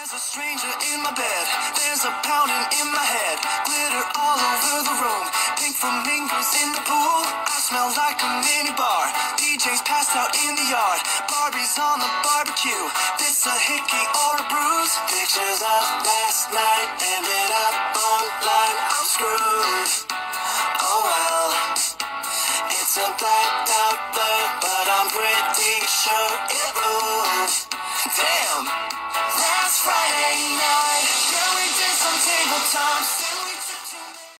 There's a stranger in my bed, there's a pounding in my head, glitter all over the room, pink flamingos in the pool. I smell like a mini bar, DJ's passed out in the yard, Barbie's on the barbecue, this a hickey or a bruise. Pictures of last night ended up online, I'm screwed. Oh well, it's a blacked out blur, but I'm pretty sure it moved. Damn, last Friday night, yeah, we did some tabletop.